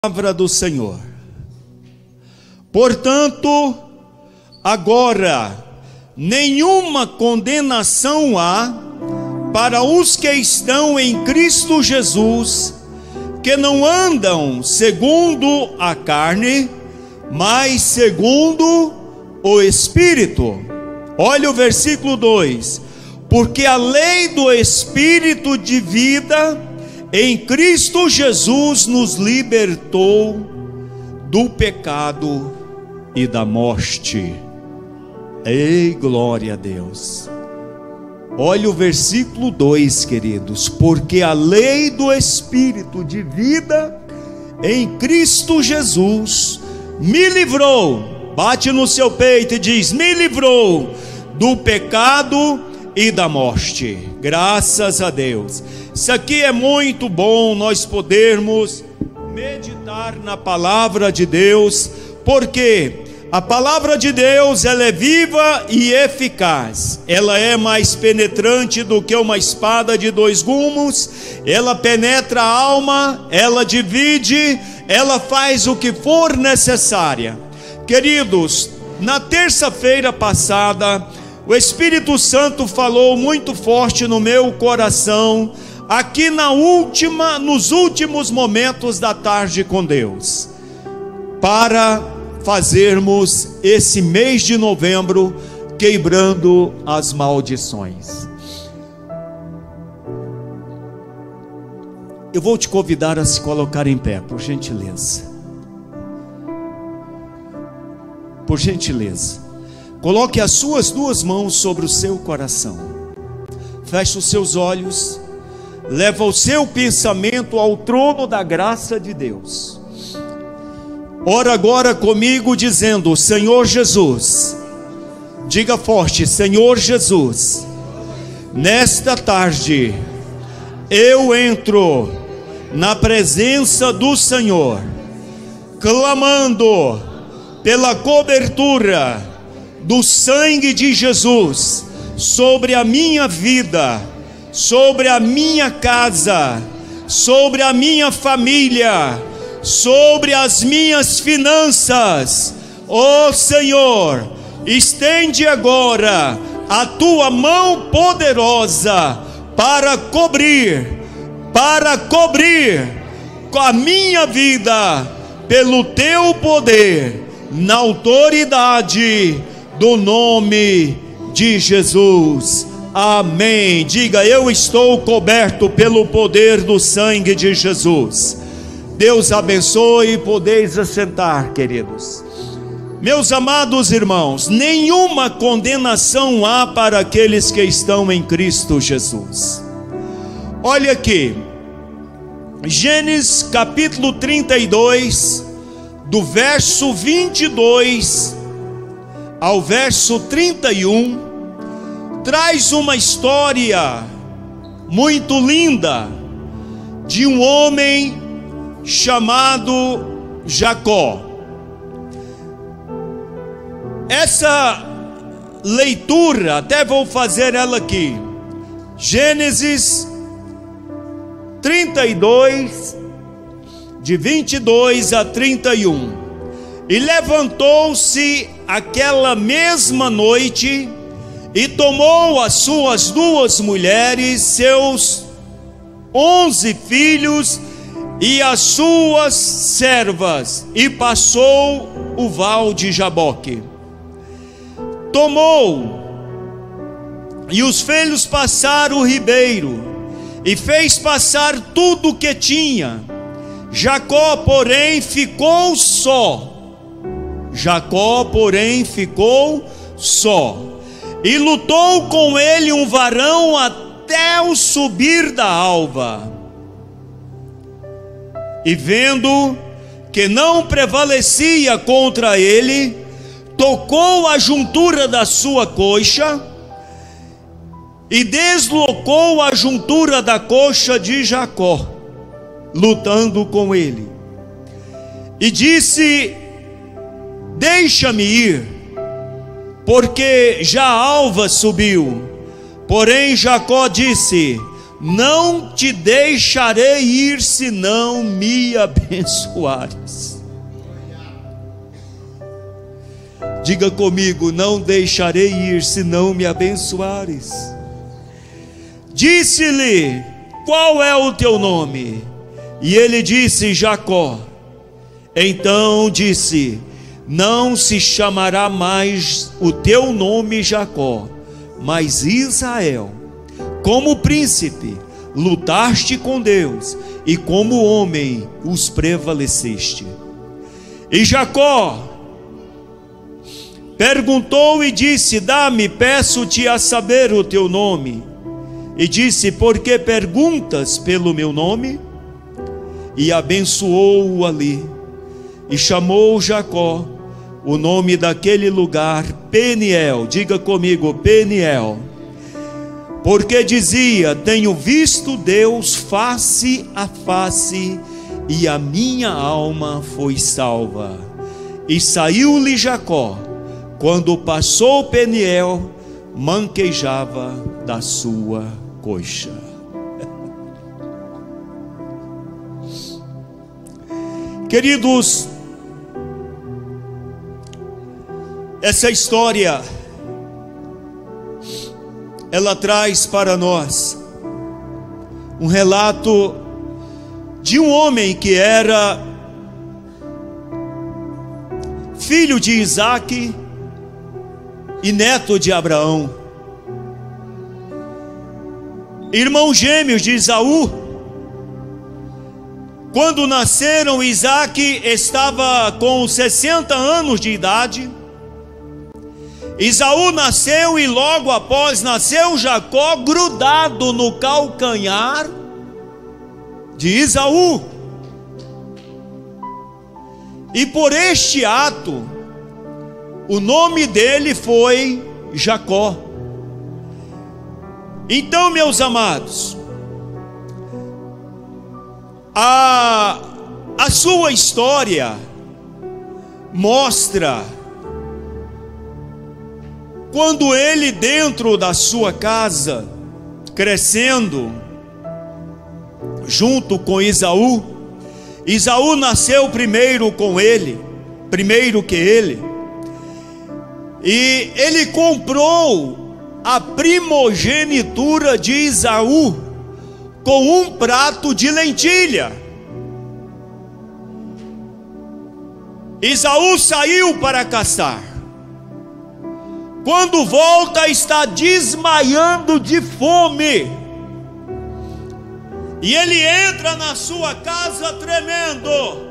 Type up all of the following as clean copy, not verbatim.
Palavra do Senhor. Portanto, agora nenhuma condenação há para os que estão em Cristo Jesus, que não andam segundo a carne, mas segundo o Espírito. Olha o versículo 2: porque a lei do Espírito de vida em Cristo Jesus nos libertou do pecado e da morte. Ei, glória a Deus! Olha o versículo 2, queridos: porque a lei do Espírito de vida em Cristo Jesus me livrou, bate no seu peito e diz: me livrou do pecado e da morte. Graças a Deus. Isso aqui é muito bom, nós podermos meditar na palavra de Deus, porque a palavra de Deus, ela é viva e eficaz, ela é mais penetrante do que uma espada de dois gumes, ela penetra a alma, ela divide, ela faz o que for necessário. Queridos, na terça-feira passada, o Espírito Santo falou muito forte no meu coração, aqui nos últimos momentos da tarde com Deus, para fazermos esse mês de novembro quebrando as maldições. Eu vou te convidar a se colocar em pé, por gentileza. Por gentileza. Coloque as suas duas mãos sobre o seu coração. Feche os seus olhos. Leva o seu pensamento ao trono da graça de Deus. Ora agora comigo dizendo: Senhor Jesus. Diga forte: Senhor Jesus, nesta tarde eu entro na presença do Senhor, clamando pela cobertura do sangue de Jesus sobre a minha vida, sobre a minha casa, sobre a minha família, sobre as minhas finanças. Ó Senhor, estende agora a tua mão poderosa para cobrir a minha vida pelo teu poder, na autoridade do nome de Jesus. Amém. Diga: eu estou coberto pelo poder do sangue de Jesus. Deus abençoe. Podeis assentar, queridos. Meus amados irmãos, nenhuma condenação há para aqueles que estão em Cristo Jesus. Olha aqui, Gênesis capítulo 32, do verso 22 ao verso 31, traz uma história muito linda de um homem chamado Jacó. Essa leitura, até vou fazer ela aqui, Gênesis 32, de 22 a 31. E levantou-se aquela mesma noite e tomou as suas duas mulheres, seus 11 filhos e as suas servas, e passou o val de Jaboque. Tomou e os filhos passaram o ribeiro, e fez passar tudo o que tinha. Jacó, porém, ficou só. E lutou com ele um varão até o subir da alva. E vendo que não prevalecia contra ele, tocou a juntura da sua coxa e deslocou a juntura da coxa de Jacó, lutando com ele. E disse: deixa-me ir, porque já a alva subiu. Porém Jacó disse: não te deixarei ir se não me abençoares. Diga comigo: não deixarei ir se não me abençoares. Disse-lhe: qual é o teu nome? E ele disse: Jacó. Então disse: não se chamará mais o teu nome Jacó, mas Israel. Como príncipe lutaste com Deus, e como homem os prevaleceste. E Jacó perguntou e disse: dá-me, peço-te a saber o teu nome. E disse: por que perguntas pelo meu nome? E abençoou-o ali. E chamou Jacó o nome daquele lugar Peniel. Diga comigo: Peniel. Porque dizia: tenho visto Deus face a face, e a minha alma foi salva. E saiu-lhe Jacó, quando passou Peniel, manquejava da sua coxa. Queridos, essa história, ela traz para nós um relato de um homem que era filho de Isaque e neto de Abraão, irmãos gêmeos de Esaú. Quando nasceram, Isaque estava com 60 anos de idade. Esaú nasceu e logo após nasceu Jacó, grudado no calcanhar de Esaú. E por este ato, o nome dele foi Jacó. Então, meus amados, a sua história mostra quando ele, dentro da sua casa, crescendo junto com Esaú. Esaú nasceu primeiro que ele, e ele comprou a primogenitura de Esaú com um prato de lentilha. Esaú saiu para caçar. Quando volta, está desmaiando de fome. E ele entra na sua casa tremendo.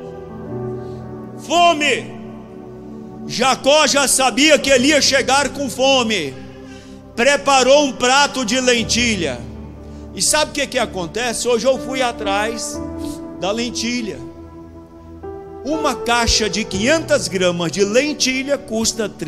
Fome. Jacó já sabia que ele ia chegar com fome. Preparou um prato de lentilha. E sabe o que acontece? Hoje eu fui atrás da lentilha. Uma caixa de 500 gramas de lentilha custa R$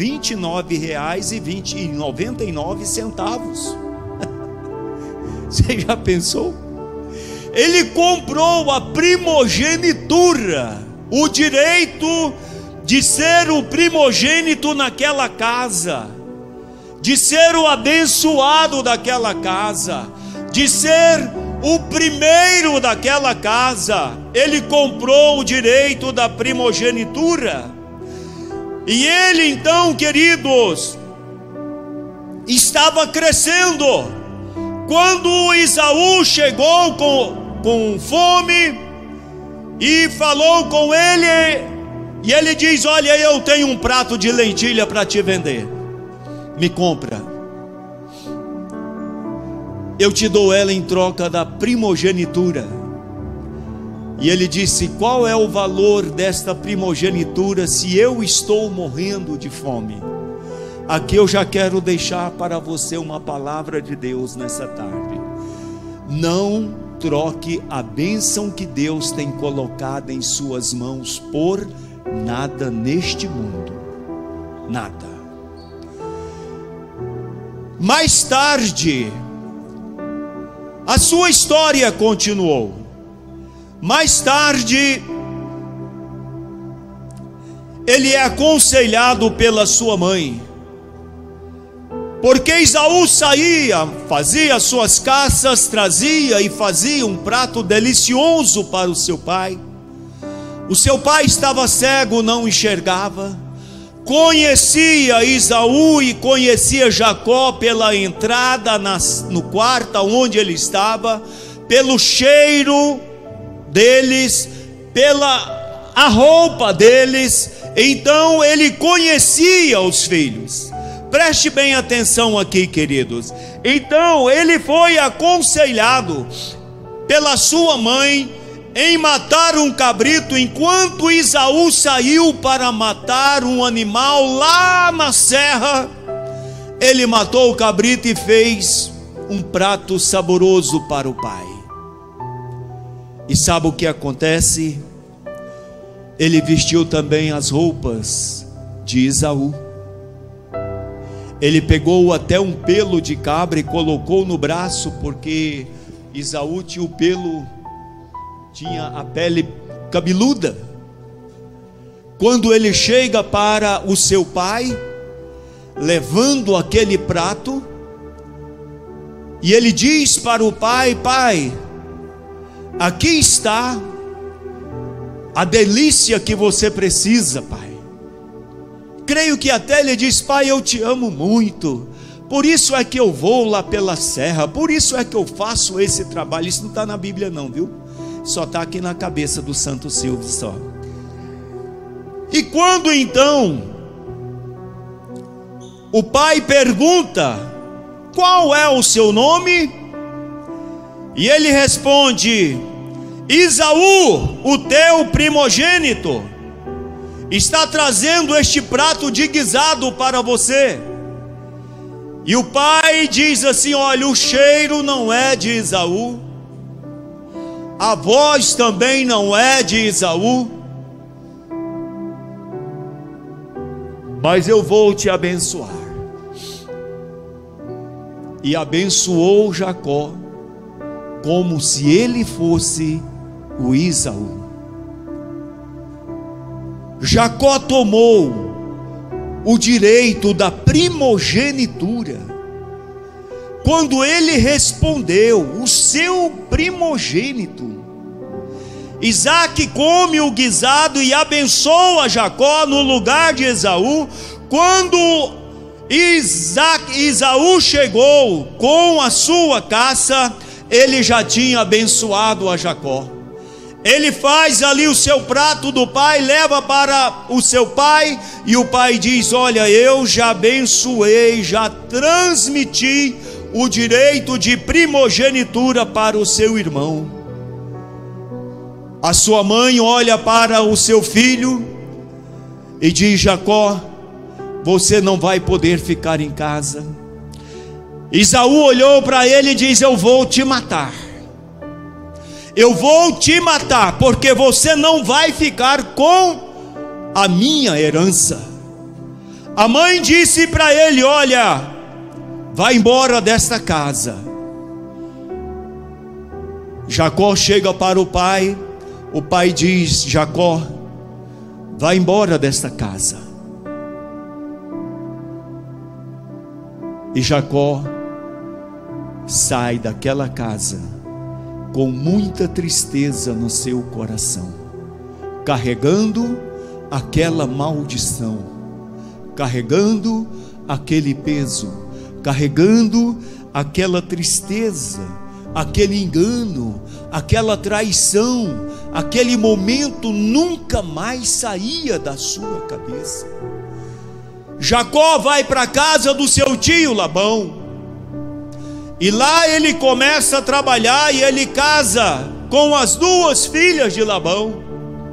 29,99. Você já pensou? Ele comprou a primogenitura, o direito de ser o primogênito naquela casa, de ser o abençoado daquela casa, de ser o primeiro daquela casa. Ele comprou o direito da primogenitura. E ele então, queridos, estava crescendo. Quando Esaú chegou com fome e falou com ele, e ele diz: olha, eu tenho um prato de lentilha para te vender, me compra. Eu te dou ela em troca da primogenitura. E ele disse: qual é o valor desta primogenitura se eu estou morrendo de fome? Aqui eu já quero deixar para você uma palavra de Deus nessa tarde. Não troque a bênção que Deus tem colocado em suas mãos por nada neste mundo. Nada. Mais tarde, a sua história continuou. Mais tarde, ele é aconselhado pela sua mãe. Porque Esaú saía, fazia suas caças, trazia e fazia um prato delicioso para o seu pai. O seu pai estava cego, não enxergava. Conhecia Esaú e conhecia Jacó pela entrada no quarto onde ele estava, pelo cheiro deles, pela a roupa deles. Então ele conhecia os filhos. Preste bem atenção aqui, queridos. Então ele foi aconselhado pela sua mãe em matar um cabrito, enquanto Esaú saiu para matar um animal lá na serra. Ele matou o cabrito e fez um prato saboroso para o pai. E sabe o que acontece? Ele vestiu também as roupas de Esaú. Ele pegou até um pelo de cabra e colocou no braço, porque Esaú tinha o pelo, tinha a pele cabeluda. Quando ele chega para o seu pai, levando aquele prato, e ele diz para o pai: pai, aqui está a delícia que você precisa, pai. Creio que até ele diz: pai, eu te amo muito, por isso é que eu vou lá pela serra, por isso é que eu faço esse trabalho. Isso não está na Bíblia não, viu? Só está aqui na cabeça do Santo Silvio só. E quando então o pai pergunta: qual é o seu nome? E ele responde: Esaú, o teu primogênito, está trazendo este prato de guisado para você. E o pai diz assim: olha, o cheiro não é de Esaú, a voz também não é de Esaú, mas eu vou te abençoar. E abençoou Jacó como se ele fosse o Esaú. Jacó tomou o direito da primogenitura quando ele respondeu: o seu primogênito. Isaac come o guisado e abençoa Jacó no lugar de Esaú. Quando Esaú chegou com a sua caça, ele já tinha abençoado a Jacó. Ele faz ali o seu prato do pai, leva para o seu pai, e o pai diz: olha, eu já abençoei, já transmiti o direito de primogenitura para o seu irmão. A sua mãe olha para o seu filho e diz: Jacó, você não vai poder ficar em casa. Esaú olhou para ele e diz: eu vou te matar. Eu vou te matar, porque você não vai ficar com a minha herança. A mãe disse para ele: olha, vai embora desta casa. Jacó chega para o pai diz: Jacó, vai embora desta casa. E Jacó sai daquela casa com muita tristeza no seu coração, carregando aquela maldição, carregando aquele peso, carregando aquela tristeza, aquele engano, aquela traição. Aquele momento nunca mais saía da sua cabeça. Jacó vai para a casa do seu tio Labão, e lá ele começa a trabalhar, e ele casa com as duas filhas de Labão.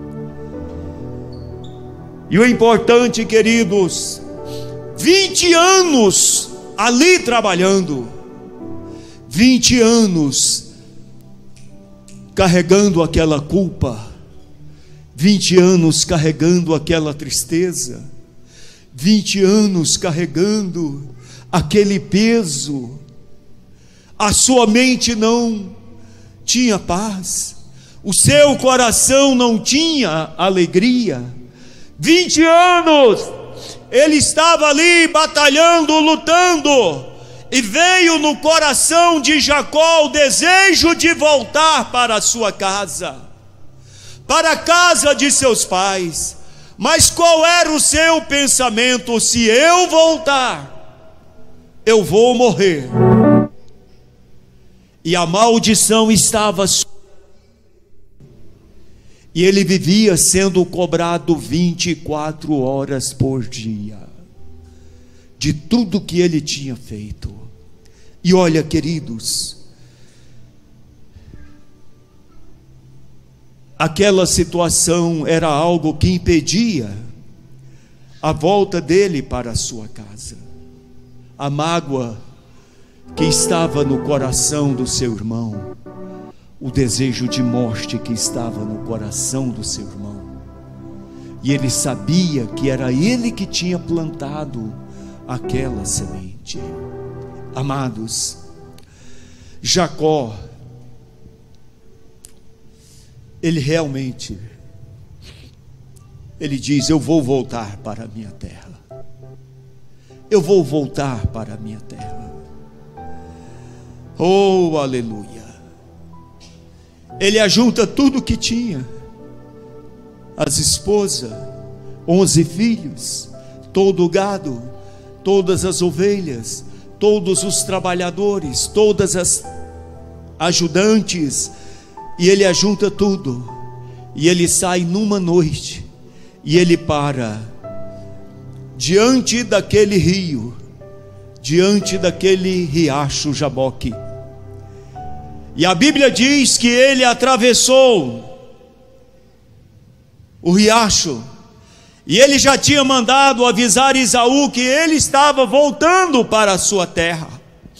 E o importante, queridos, 20 anos ali trabalhando, 20 anos carregando aquela culpa, 20 anos carregando aquela tristeza, 20 anos carregando aquele peso. A sua mente não tinha paz, o seu coração não tinha alegria. 20 anos ele estava ali batalhando, lutando, e veio no coração de Jacó o desejo de voltar para a sua casa, para a casa de seus pais. Mas qual era o seu pensamento? Se eu voltar, eu vou morrer. E a maldição estava sobre ele. E ele vivia sendo cobrado 24 horas por dia, de tudo que ele tinha feito. E olha, queridos, aquela situação era algo que impedia a volta dele para a sua casa. A mágoa que estava no coração do seu irmão, o desejo de morte que estava no coração do seu irmão, e ele sabia que era ele que tinha plantado aquela semente. Amados, Jacó, ele realmente, ele diz: eu vou voltar para a minha terra, eu vou voltar para a minha terra. Oh, aleluia. Ele ajunta tudo que tinha, as esposas, 11 filhos, todo o gado, todas as ovelhas, todos os trabalhadores, todas as ajudantes, e ele ajunta tudo, e ele sai numa noite, e ele para diante daquele rio, diante daquele riacho Jaboque. E a Bíblia diz que ele atravessou o riacho, e ele já tinha mandado avisar Esaú que ele estava voltando para a sua terra.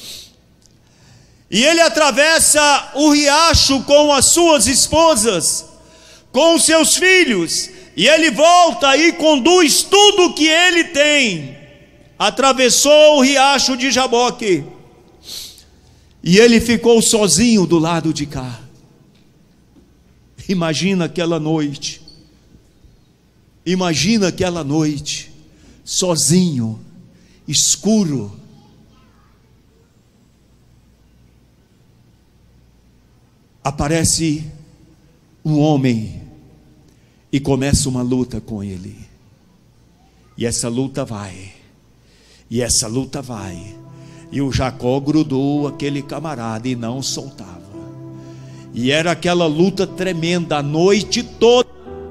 E ele atravessa o riacho com as suas esposas, com os seus filhos, e ele volta e conduz tudo o que ele tem. Atravessou o riacho de Jaboque, e ele ficou sozinho do lado de cá. Imagina aquela noite, sozinho, escuro. Aparece um homem e começa uma luta com ele. E essa luta vai, e essa luta vai. E o Jacó grudou aquele camarada e não soltava. E era aquela luta tremenda a noite toda.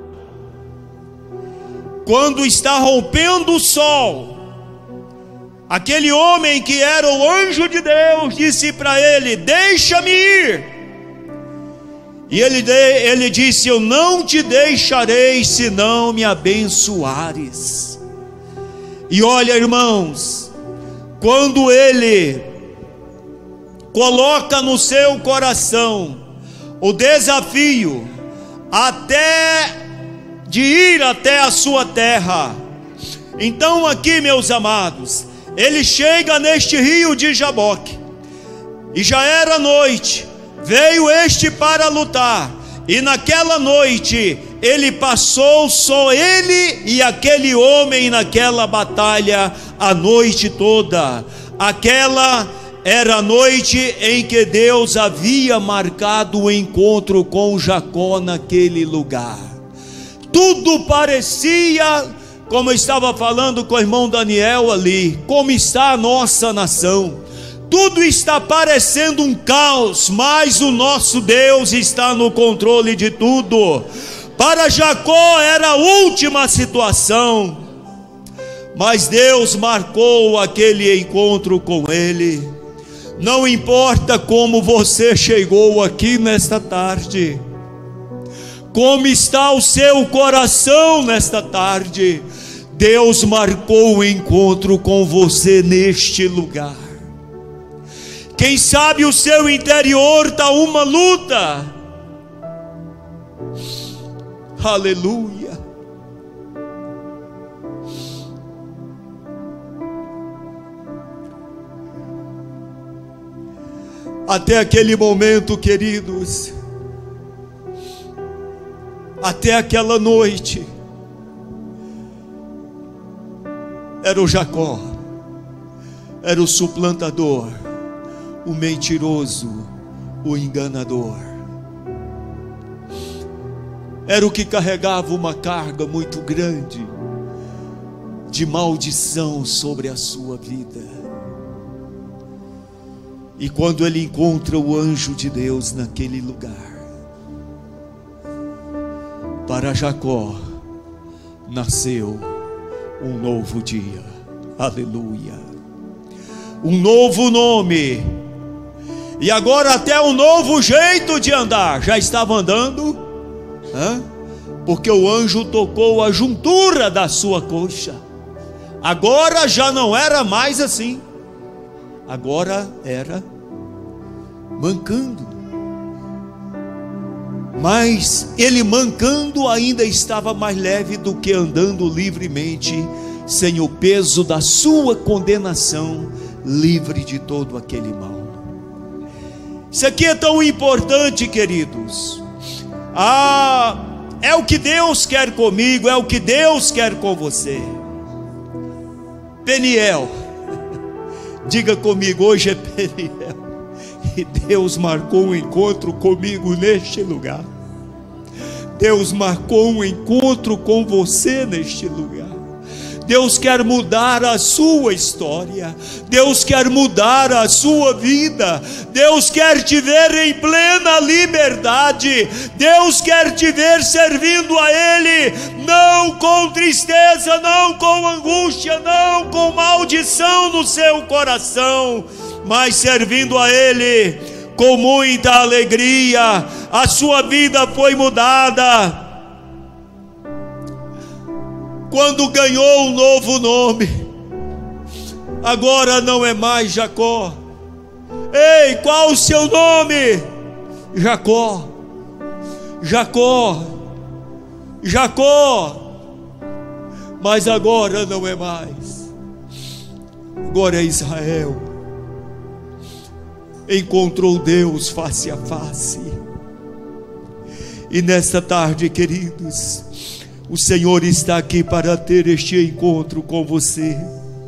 Quando está rompendo o sol, aquele homem que era o anjo de Deus disse para ele: deixa-me ir. E ele disse: eu não te deixarei se não me abençoares. E olha, irmãos, quando ele coloca no seu coração o desafio de ir até a sua terra, então aqui, meus amados, ele chega neste rio de Jaboque, e já era noite, veio este para lutar, e naquela noite ele passou, só ele e aquele homem, naquela batalha a noite toda. Aquela era a noite em que Deus havia marcado o encontro com Jacó naquele lugar. Tudo parecia, como eu estava falando com o irmão Daniel ali, como está a nossa nação. Tudo está parecendo um caos, mas o nosso Deus está no controle de tudo. Para Jacó era a última situação, mas Deus marcou aquele encontro com ele. Não importa como você chegou aqui nesta tarde, como está o seu coração nesta tarde, Deus marcou o encontro com você neste lugar. Quem sabe o seu interior está uma luta. Aleluia. Até aquele momento, queridos, até aquela noite, era o Jacó, era o suplantador, o mentiroso, o enganador. Era o que carregava uma carga muito grande de maldição sobre a sua vida. E quando ele encontra o anjo de Deus naquele lugar, para Jacó nasceu um novo dia. Aleluia. Um novo nome. E agora até um novo jeito de andar. Já estava andando, porque o anjo tocou a juntura da sua coxa. Agora já não era mais assim. Agora era mancando. Mas ele mancando ainda estava mais leve do que andando livremente, sem o peso da sua condenação, livre de todo aquele mal. Isso aqui é tão importante, queridos. É o que Deus quer comigo, é o que Deus quer com você. Peniel, diga comigo, hoje é Peniel, e Deus marcou um encontro comigo neste lugar. Deus marcou um encontro com você neste lugar. Deus quer mudar a sua história. Deus quer mudar a sua vida. Deus quer te ver em plena liberdade. Deus quer te ver servindo a Ele, não com tristeza, não com angústia, não com maldição no seu coração, mas servindo a Ele com muita alegria. A sua vida foi mudada quando ganhou um novo nome. Agora não é mais Jacó. Ei, qual o seu nome? Jacó. Jacó. Jacó. Mas agora não é mais. Agora é Israel. Encontrou Deus face a face. E nesta tarde, queridos, o Senhor está aqui para ter este encontro com você.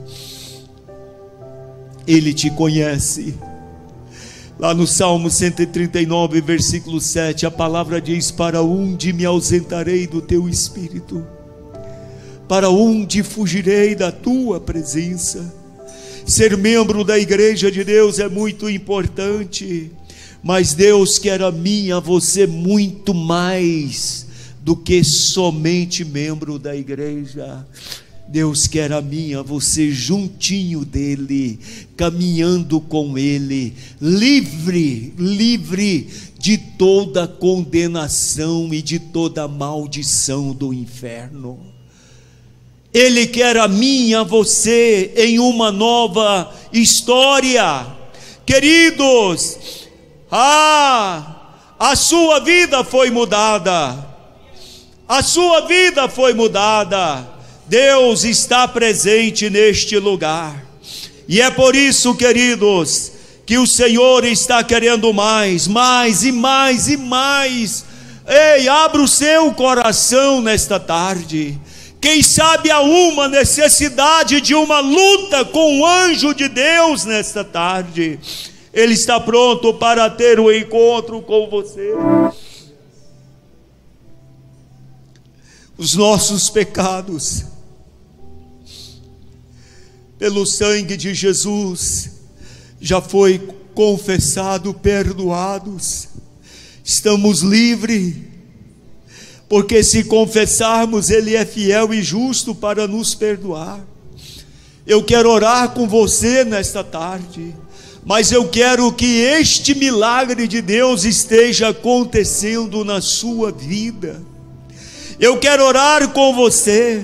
Ele te conhece. Lá no Salmo 139, versículo 7, a palavra diz: para onde me ausentarei do teu espírito? Para onde fugirei da tua presença? Ser membro da igreja de Deus é muito importante, mas Deus quer a mim e a você muito mais do que somente membro da igreja. Deus quer a mim e a você juntinho dele, caminhando com ele, livre de toda condenação e de toda maldição do inferno. Ele quer a mim e a você em uma nova história. Queridos, a sua vida foi mudada. A sua vida foi mudada. Deus está presente neste lugar. E é por isso, queridos, que o Senhor está querendo mais e mais. Ei, abra o seu coração nesta tarde. Quem sabe há uma necessidade de uma luta com o anjo de Deus nesta tarde. Ele está pronto para ter um encontro com você. Os nossos pecados, pelo sangue de Jesus, já foi confessado, perdoados. Estamos livres. Porque se confessarmos, Ele é fiel e justo para nos perdoar. Eu quero orar com você nesta tarde, mas eu quero que este milagre de Deus esteja acontecendo na sua vida. Eu quero orar com você.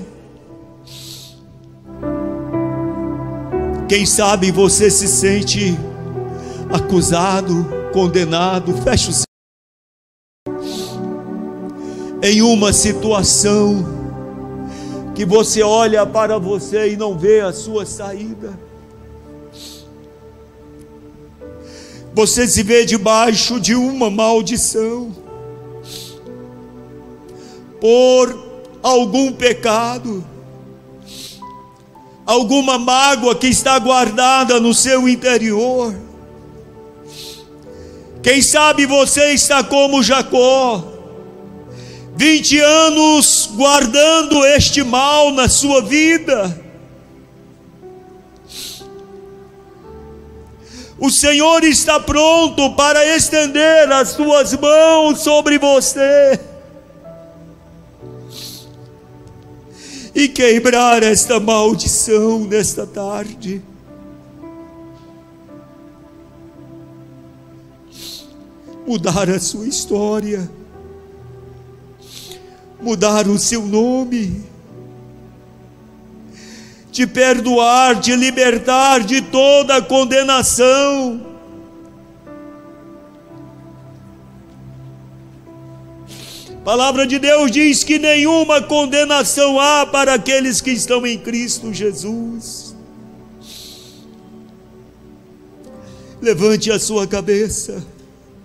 Quem sabe você se sente acusado, condenado, fecha os em uma situação que você olha para você e não vê a sua saída. Você se vê debaixo de uma maldição por algum pecado. alguma mágoa que está guardada no seu interior. Quem sabe você está como Jacó, 20 anos guardando este mal na sua vida. O Senhor está pronto para estender as suas mãos sobre você e quebrar esta maldição nesta tarde. Mudar a sua história, mudar o seu nome, te perdoar, te libertar de toda a condenação. A palavra de Deus diz que nenhuma condenação há para aqueles que estão em Cristo Jesus. Levante a sua cabeça.